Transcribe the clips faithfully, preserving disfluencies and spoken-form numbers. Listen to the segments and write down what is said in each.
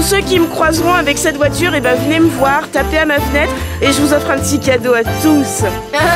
tous ceux qui me croiseront avec cette voiture, et ben venez me voir, tapez à ma fenêtre et je vous offre un petit cadeau à tous.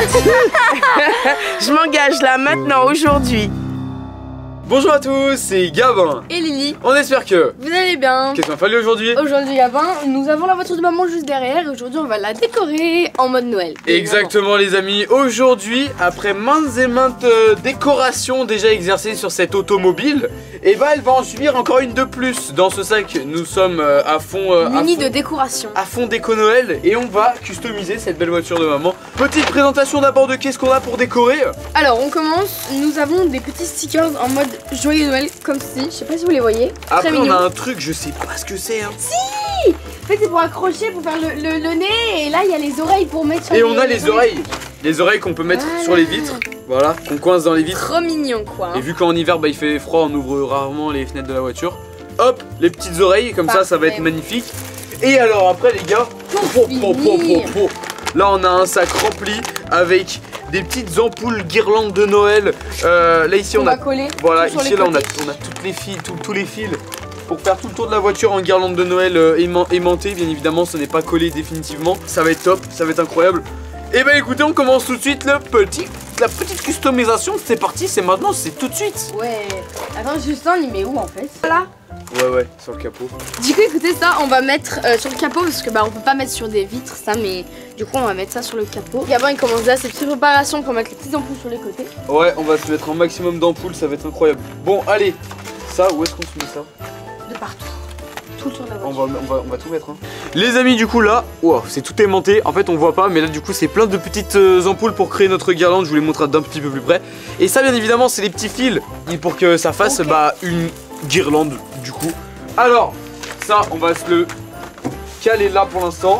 Je m'engage là, maintenant, aujourd'hui. Bonjour à tous, c'est Gabin et Lily. On espère que vous allez bien. Qu'est-ce qu'on a fallu aujourd'hui? Aujourd'hui Gabin, nous avons la voiture de maman juste derrière et aujourd'hui on va la décorer en mode Noël. Exactement les amis, aujourd'hui après maintes et maintes euh, décorations déjà exercées sur cette automobile, et bah elle va en subir encore une de plus. Dans ce sac nous sommes euh, à fond euh, Muni à fond, de décoration à fond déco Noël et on va customiser cette belle voiture de maman. Petite présentation d'abord de qu'est-ce qu'on a pour décorer. Alors on commence, nous avons des petits stickers en mode joyeux Noël comme ceci, je sais pas si vous les voyez. Après Très on mignon. a un truc, je sais pas ce que c'est hein. Si, en fait c'est pour accrocher, pour faire le, le, le nez, et là il y a les oreilles pour mettre sur Et les, on a les oreilles, les oreilles qu'on peut mettre voilà. sur les vitres, voilà, qu'on coince dans les vitres. Trop mignon quoi. Et vu qu'en hiver bah, il fait froid, on ouvre rarement les fenêtres de la voiture. Hop, les petites oreilles, comme Parfait. ça, ça va être magnifique. Et alors après les gars, Pour po, po, po, finir. po, po. Là on a un sac rempli avec des petites ampoules guirlandes de Noël. Euh, là ici on, on a va coller. voilà, sur ici les là on a, côtés. on a toutes les fils, tout- tous les fils pour faire tout le tour de la voiture en guirlande de Noël euh, aimant- aimantée. Bien évidemment, ce n'est pas collé définitivement. Ça va être top, ça va être incroyable. Et bah écoutez, on commence tout de suite le petit, la petite customisation. C'est parti, c'est maintenant, c'est tout de suite. Ouais. Attends, Justin, il met où en fait? Voilà. Ouais ouais, sur le capot. Du coup, écoutez, ça, on va mettre euh, sur le capot parce que bah on peut pas mettre sur des vitres ça, mais du coup on va mettre ça sur le capot. Gabin il commence là ses petites préparations pour mettre les petites ampoules sur les côtés. Ouais, on va se mettre un maximum d'ampoules, ça va être incroyable. Bon, allez, ça, où est-ce qu'on se met ça? De partout. Tout sur la On voiture. va, on va, on va tout mettre. Hein. Les amis, du coup là, wow, c'est tout aimanté. En fait, on voit pas, mais là, du coup, c'est plein de petites euh, ampoules pour créer notre guirlande. Je vous les montre d'un petit peu plus près. Et ça, bien évidemment, c'est les petits fils et pour que ça fasse Okay. bah, une guirlande, du coup. Alors, ça, on va se le caler là pour l'instant.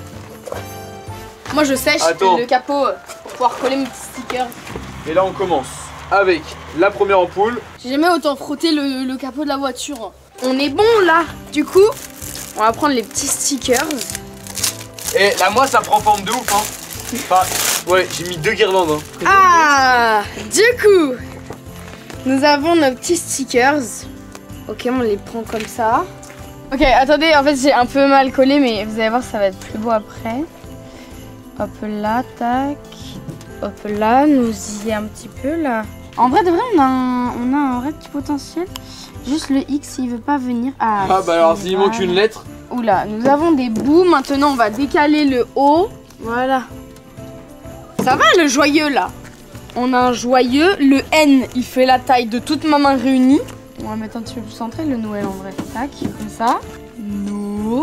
Moi je sèche Attends. le capot pour pouvoir coller mes petits stickers. Et là, on commence avec la première ampoule. J'ai jamais autant frotté le, le capot de la voiture. On est bon là. Du coup, on va prendre les petits stickers. Et là, moi, ça prend forme de ouf. Hein. Enfin, ouais, j'ai mis deux guirlandes. Hein. Ah, du coup, nous avons nos petits stickers. Ok, on les prend comme ça. Ok, attendez, en fait j'ai un peu mal collé, mais vous allez voir, ça va être plus beau après. Hop là, tac. Hop là, nous y est un petit peu là. En vrai, de vrai, on a un, on a un vrai petit potentiel. Juste le X, il veut pas venir. Ah, Ah, bah alors, si, s'il manque voilà. une lettre. Oula, nous avons des bouts. Maintenant, on va décaler le haut. Voilà. Ça va le joyeux là? On a un joyeux. Le N, il fait la taille de toute ma main réunie. On va mettre un petit peu plus centré le Noël en vrai. Tac, comme ça. No.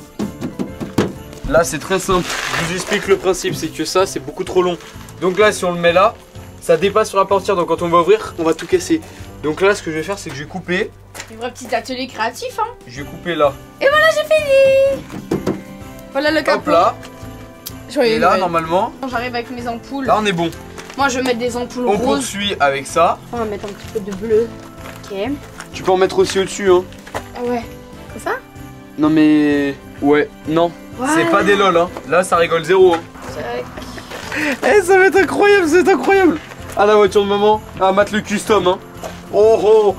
Là, c'est très simple. Je vous explique le principe. C'est que ça, c'est beaucoup trop long. Donc là, si on le met là, ça dépasse sur la portière. Donc quand on va ouvrir, on va tout casser. Donc là, ce que je vais faire, c'est que je vais couper. Un vrai petit atelier créatif, hein. Je vais couper là. Et voilà, j'ai fini. Voilà le capot. Hop là. Joyeux Et là, Noël. normalement, J'arrive avec mes ampoules. là, on est bon. Moi, je vais mettre des ampoules On roses. poursuit avec ça. On va mettre un petit peu de bleu. Ok. Tu peux en mettre aussi au-dessus, hein. Ah ouais. Comme ça? Non, mais. Ouais, non. Voilà. C'est pas des lol, hein. Là, ça rigole zéro. Hein. Tac. Eh, ça va être incroyable, ça va être incroyable. Ah, la voiture de maman. Ah, Matt le custom, hein. Oh, oh.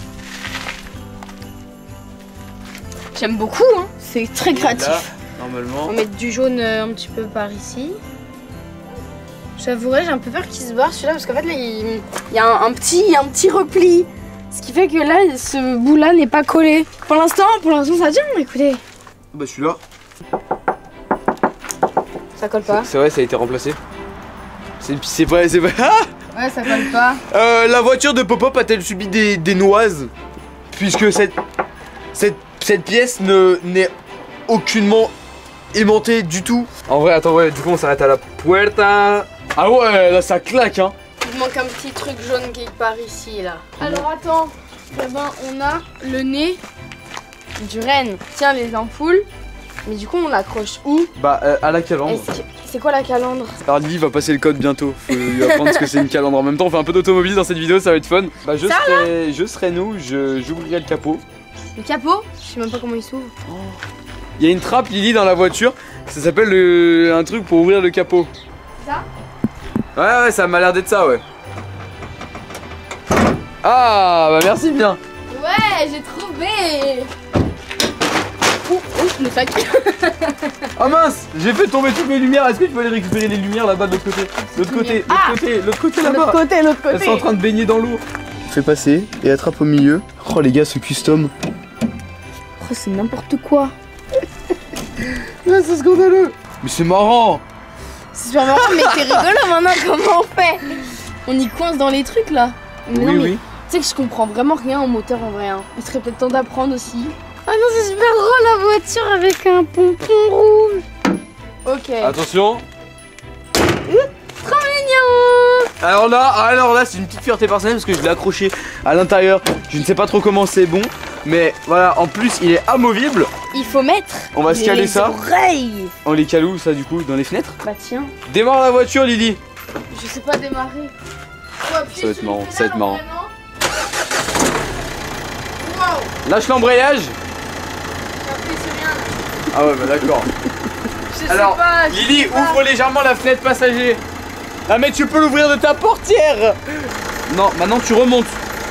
J'aime beaucoup, hein. C'est très créatif. Là, normalement. On va mettre du jaune euh, un petit peu par ici. J'avouerai, j'ai un peu peur qu'il se barre celui-là parce qu'en fait là il, il y a un, un petit, un petit repli. Ce qui fait que là ce bout là n'est pas collé. Pour l'instant, pour l'instant ça tient, écoutez. Bah, celui-là. Ça colle pas. C'est vrai, ça a été remplacé. C'est c'est vrai, c'est vrai. Ah Ouais, ça colle pas. Euh, la voiture de Pop-Up a-t-elle subi des, des noises? Puisque cette, cette, cette pièce ne n'est aucunement aimantée du tout. En vrai, attends, ouais, du coup on s'arrête à la puerta. Ah ouais, là ça claque, hein. Il manque un petit truc jaune quelque part ici là. Alors attends, eh ben, on a le nez du renne. Tiens les ampoules. Mais du coup on l'accroche où? Bah, euh, à la calandre. Est-ce que- C'est quoi la calandre? Alors Lily va passer le code bientôt. Faut lui apprendre ce que c'est une calandre. En même temps, on fait un peu d'automobile dans cette vidéo, ça va être fun. Bah, je Ça, serai, je serai nous, je j'ouvrirai le capot. Le capot? Je sais même pas comment il s'ouvre. Il y a une trappe Lily dans la voiture. Ça s'appelle le- un truc pour ouvrir le capot. Ça? Ouais, ouais, ça m'a l'air d'être ça, ouais. Ah, bah merci bien. Ouais, j'ai trouvé. Oh, oh, mon sac. Ah mince, j'ai fait tomber toutes mes lumières. Est-ce que tu peux aller récupérer les lumières là-bas de l'autre côté? L'autre côté, l'autre Ah côté, l'autre côté L'autre là-bas. côté, l'autre Elles côté. sont en train de baigner dans l'eau. Fais passer et attrape au milieu. Oh les gars, ce custom. Oh, c'est n'importe quoi. Ah, c'est scandaleux. Mais c'est marrant. C'est super marrant, mais t'es rigolo maintenant, comment on fait? On y coince dans les trucs là. Mais Oui, non, mais oui. tu sais que je comprends vraiment rien au moteur en vrai. Hein. Il serait peut-être temps d'apprendre aussi. Ah non, c'est super drôle la voiture avec un pompon rouge. Ok. Attention. Trop mignon. Alors là, alors là, c'est une petite fierté personnelle parce que je l'ai accroché à l'intérieur. Je ne sais pas trop comment c'est bon, mais voilà. En plus, il est amovible. Il faut mettre. On va se caler les ça. oreilles. On les cale où ça du coup? Dans les fenêtres? Bah tiens. Démarre la voiture, Lily. Je sais pas démarrer. Faut appuyer Ça va être sur marrant, les ça va être pédales, marrant. vraiment. Wow. Lâche l'embrayage. J'ai appuyé sur rien là. Ah ouais, bah d'accord. Je Alors, sais pas. je Lily, sais pas. ouvre légèrement la fenêtre passager. Ah mais tu peux l'ouvrir de ta portière. Non, maintenant tu remontes.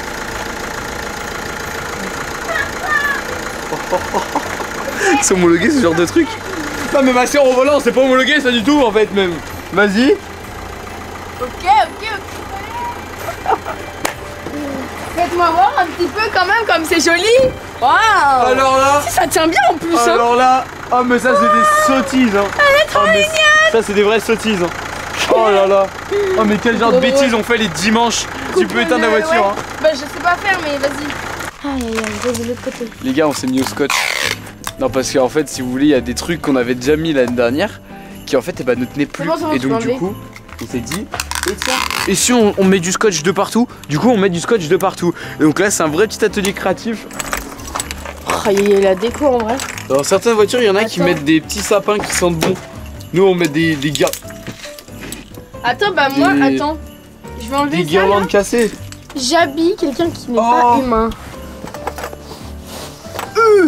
C'est homologué ce genre de truc? Non mais ma soeur au volant, c'est pas homologué ça du tout en fait même. Vas-y. Ok, ok, ok. Faites-moi voir un petit peu quand même comme c'est joli. Waouh. Alors là, Ça tient bien en plus. Hein. alors là, oh mais ça c'est des sottises hein. Elle est trop mignonne. Ça c'est des vraies sottises hein. Oh là là. Oh mais quel genre de bêtises on fait les dimanches. Tu peux éteindre la Ouais, voiture ouais. hein. Bah je sais pas faire mais vas-y. Aïe aïe aïe, vas-y de l'autre côté. Les gars, on s'est mis au scotch. Non, parce qu'en fait, si vous voulez, il y a des trucs qu'on avait déjà mis l'année dernière qui en fait eh ben, ne tenaient plus. C'est bon, c'est bon, et tu donc, peux du enlever. coup, on s'est dit, et tiens. Et si on, on met du scotch de partout? Du coup, on met du scotch de partout. Et donc là, c'est un vrai petit atelier créatif. Oh, il y a la déco en vrai. Dans certaines voitures, il y en a qui Attends. mettent des petits sapins qui sentent bon. Nous, on met des, des, gar- Attends, bah moi, Des- attends. Je vais enlever des ça. guirlandes là. cassées. J'habille quelqu'un qui n'est Oh. pas humain. Euh.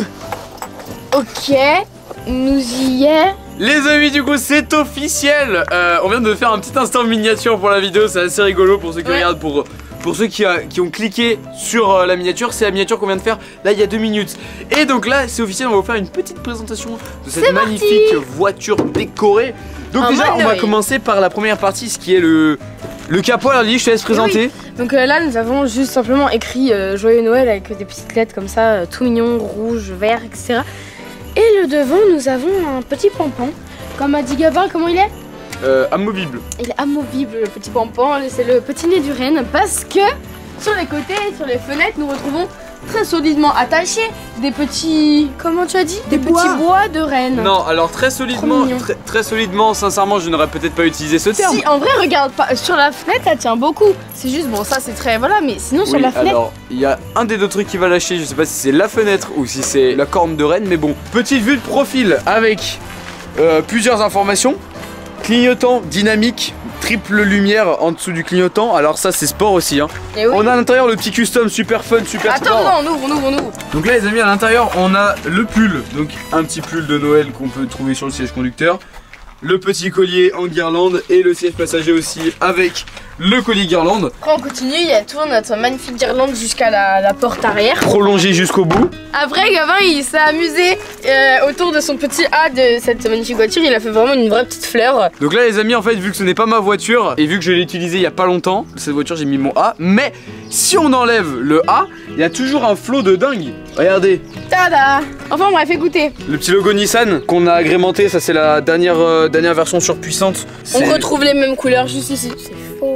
Ok, nous y est. Les amis, du coup, c'est officiel. Euh, on vient de faire un petit instant miniature pour la vidéo. C'est assez rigolo pour ceux qui Ouais. regardent. Pour, pour ceux qui, a- qui ont cliqué sur euh, la miniature, c'est la miniature qu'on vient de faire là il y a deux minutes. Et donc là, c'est officiel. On va vous faire une petite présentation de cette C'est magnifique voiture décorée. Donc En déjà, mode on va Noël. commencer par la première partie, ce qui est le le capot. Alors Lily, je te laisse présenter. Donc euh, là, nous avons juste simplement écrit euh, Joyeux Noël avec des petites lettres comme ça, euh, tout mignon, rouge, vert, et cetera. Et le devant, nous avons un petit pompon. Comme a dit Gabin, comment il est? Euh, amovible. Il est amovible, le petit pompon. C'est le petit nez du renne parce que sur les côtés, sur les fenêtres, nous retrouvons très solidement attachés des petits. Comment tu as dit? Des, petits bois de renne. Non, alors très solidement, mignon. très, très solidement, sincèrement, je n'aurais peut-être pas utilisé ce terme. Si, en vrai, regarde pas. Sur la fenêtre, ça tient beaucoup. C'est juste, bon, ça c'est très. Voilà, mais sinon, sur Oui, la fenêtre. alors il y a un des deux trucs qui va lâcher, je sais pas si c'est la fenêtre ou si c'est la corne de Rennes, mais bon. Petite vue de profil avec euh, plusieurs informations. Clignotant dynamique, triple lumière en dessous du clignotant. Alors ça c'est sport aussi hein. Et oui. On a à l'intérieur le petit custom super fun, super Attends, sport. non, on ouvre, on ouvre, on ouvre. Donc là les amis, à l'intérieur on a le pull, donc un petit pull de Noël qu'on peut trouver sur le siège conducteur. Le petit collier en guirlande et le siège passager aussi avec le collier guirlande. Après, on continue, il y a toujours notre magnifique guirlande jusqu'à la, la porte arrière. Prolongé jusqu'au bout. Après, Gavin, il s'est amusé euh, autour de son petit A de cette magnifique voiture. Il a fait vraiment une vraie petite fleur. Donc là les amis, en fait vu que ce n'est pas ma voiture et vu que je l'ai utilisée il y a pas longtemps, cette voiture j'ai mis mon A, mais si on enlève le A, il y a toujours un flot de dingue. Regardez, Tada! Enfin bref, écoutez, le petit logo Nissan qu'on a agrémenté, ça c'est la dernière, euh, dernière version surpuissante. on C'est retrouve les mêmes couleurs juste ici. C'est faux.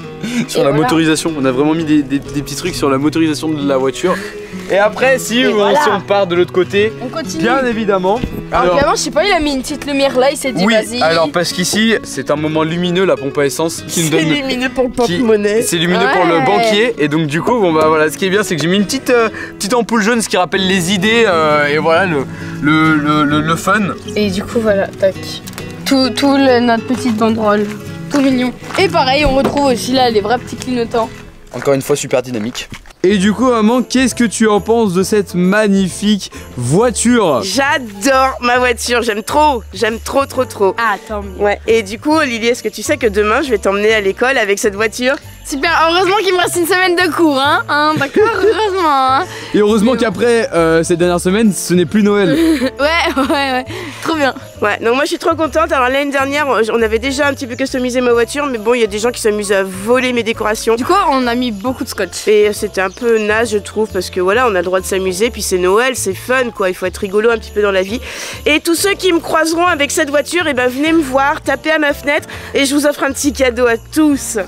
sur et la voilà. motorisation, on a vraiment mis des, des- des petits trucs sur la motorisation de la voiture. Et après si, Et on, voilà. si on part de l'autre côté, On continue. bien évidemment. Alors, Gavin, je sais pas, il a mis une petite lumière là, il s'est dit oui, vas-y. alors parce qu'ici c'est un moment lumineux, la pompe à essence qui nous C'est donne lumineux pour le qui- porte-monnaie. C'est lumineux pour le Ouais. banquier et donc du coup bon bah voilà, ce qui est bien c'est que j'ai mis une petite, euh, petite ampoule jaune, ce qui rappelle les idées euh, et voilà le, le, le, le- le fun. Et du coup, voilà, tac. Tout, tout le- notre petite banderole. Tout mignon. Et pareil, on retrouve aussi là les vrais petits clignotants. Encore une fois super dynamique. Et du coup maman, qu'est-ce que tu en penses de cette magnifique voiture? J'adore ma voiture, j'aime trop, j'aime trop trop trop. Ah, tant mieux. Ouais, et du coup Lily, est-ce que tu sais que demain je vais t'emmener à l'école avec cette voiture? Super, heureusement qu'il me reste une semaine de cours, hein, hein d'accord, heureusement. Hein. Et heureusement qu'après euh, cette dernière semaine, ce n'est plus Noël. Ouais, ouais, ouais, trop bien. Ouais, donc moi je suis trop contente. Alors l'année dernière, on avait déjà un petit peu customisé ma voiture, mais bon, il y a des gens qui s'amusent à voler mes décorations. Du coup, on a mis beaucoup de scotch. Et c'était un peu naze, je trouve, parce que voilà, on a le droit de s'amuser, puis c'est Noël, c'est fun, quoi. Il faut être rigolo un petit peu dans la vie. Et tous ceux qui me croiseront avec cette voiture, et ben venez me voir, tapez à ma fenêtre, et je vous offre un petit cadeau à tous.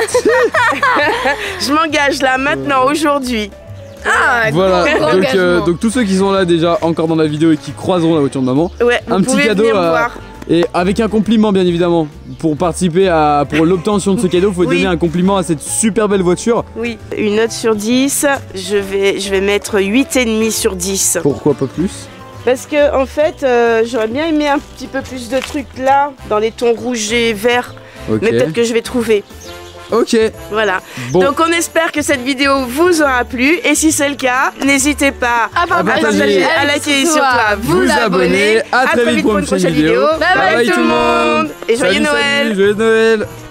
Je m'engage là, maintenant, aujourd'hui. Ah, voilà, gros donc, euh, engagement. donc tous ceux qui sont là déjà encore dans la vidéo et qui croiseront la voiture de maman, Ouais, un vous petit pouvez cadeau venir me à- voir. et avec un compliment bien évidemment. Pour participer à pour l'obtention de ce cadeau, il faut Oui. donner un compliment à cette super belle voiture. Oui, une note sur dix, je vais, je vais mettre huit virgule cinq sur dix. Pourquoi pas plus? Parce que en fait, euh, j'aurais bien aimé un petit peu plus de trucs là, dans les tons rouges et verts, Ok. mais peut-être que je vais trouver. Ok. Voilà. Bon. Donc on espère que cette vidéo vous aura plu, et si c'est le cas, n'hésitez pas À partager, à partager, à liker, surtout à vous, Vous abonner. À très vite pour une prochaine vidéo. Bye bye, tout le monde et joyeux Salut, Noël. salut, joyeux Noël.